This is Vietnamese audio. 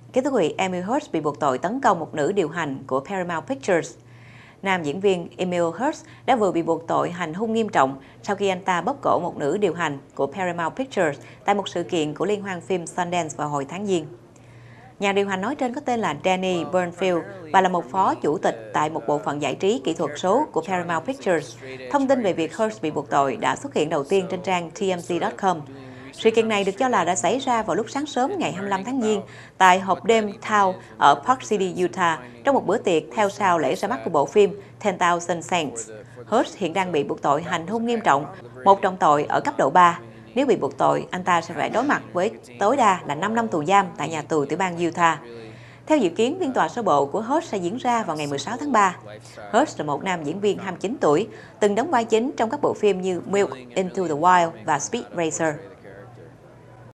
Kính thưa quý vị, Emil Hirsch bị buộc tội tấn công một nữ điều hành của Paramount Pictures. Nam diễn viên Emil Hirsch đã vừa bị buộc tội hành hung nghiêm trọng sau khi anh ta bóp cổ một nữ điều hành của Paramount Pictures tại một sự kiện của liên hoan phim Sundance vào hồi tháng Giêng. Nhà điều hành nói trên có tên là Danny Bernfield và là một phó chủ tịch tại một bộ phận giải trí kỹ thuật số của Paramount Pictures. Thông tin về việc Hirsch bị buộc tội đã xuất hiện đầu tiên trên trang TMZ.com. Sự kiện này được cho là đã xảy ra vào lúc sáng sớm ngày 25 tháng Giêng tại hộp đêm Tao ở Park City, Utah, trong một bữa tiệc theo sau lễ ra mắt của bộ phim 10,000 Saints. Hirsch hiện đang bị buộc tội hành hung nghiêm trọng, một trọng tội ở cấp độ 3. Nếu bị buộc tội, anh ta sẽ phải đối mặt với tối đa là 5 năm tù giam tại nhà tù tiểu bang Utah. Theo dự kiến, phiên tòa sơ bộ của Hirsch sẽ diễn ra vào ngày 16 tháng 3. Hirsch là một nam diễn viên 29 tuổi, từng đóng vai chính trong các bộ phim như Milk, Into the Wild và Speed Racer.